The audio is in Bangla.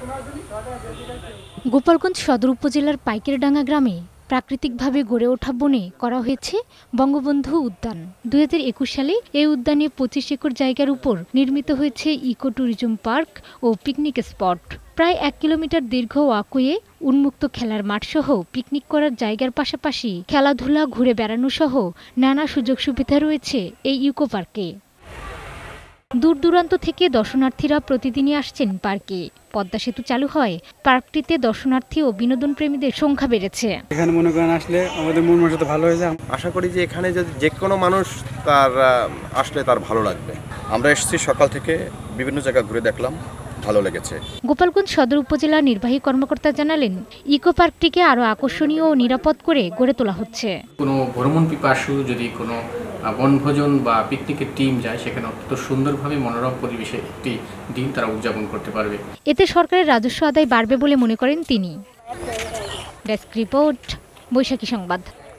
গোপালগঞ্জ সদর উপজেলার পাইকেরডাঙ্গা গ্রামে প্রাকৃতিকভাবে গড়ে ওঠা বনে করা হয়েছে বঙ্গবন্ধু উদ্যান। 2021 সালে এই উদ্যানে 25 একর জায়গার উপর নির্মিত হয়েছে ইকো ট্যুরিজম পার্ক ও পিকনিক স্পট। প্রায় 1 কিলোমিটার দীর্ঘ ওয়াকওয়ে, উন্মুক্ত খেলার মাঠ সহ পিকনিক করার জায়গার পাশাপাশি খেলাধুলা, ঘুরে বেড়ানো সহ নানা সুযোগ সুবিধা রয়েছে এই ইকো পার্কে। দূর দূরান্ত থেকে দর্শনার্থীরা প্রতিদিনই আসছেন পার্কে। পদ্মা সেতু চালু হয় পার্কটিতে দর্শনার্থী ও বিনোদন প্রেমীদের সংখ্যা বেড়েছে। এখানে মনে করেন আসলে আমাদের মন মানসিকতা ভালো হয়ে যায়। আশা করি যে এখানে যদি যে কোনো মানুষ আসলে তার ভালো লাগবে। আমরা এসেছি সকাল থেকে বিভিন্ন জায়গা ঘুরে দেখলাম, ভালো লেগেছে। গোপালগঞ্জ সদর উপজেলা নির্বাহী কর্মকর্তা জানালেন, ইকো পার্কটিকে আরো আকর্ষণীয় ও নিরাপদ করে গড়ে তোলা হচ্ছে। কোনো ভ্রমণ পিপাসু যদি কোনো বনভোজন বা পিকনিকের টিম যায়, সেখানে অত্যন্ত সুন্দরভাবে মনোরম পরিবেশে একটি দিন তারা উদযাপন করতে পারবে। এতে সরকারের রাজস্ব আদায় বাড়বে বলে মনে করেন তিনি। ডেস্ক রিপোর্ট, বৈশাখী সংবাদ।